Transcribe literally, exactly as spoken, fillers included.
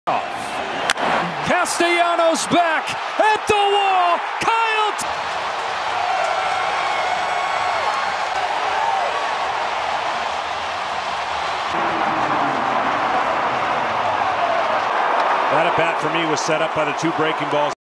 Castellanos back at the wall. Kyle. That at bat for me was set up by the two breaking balls.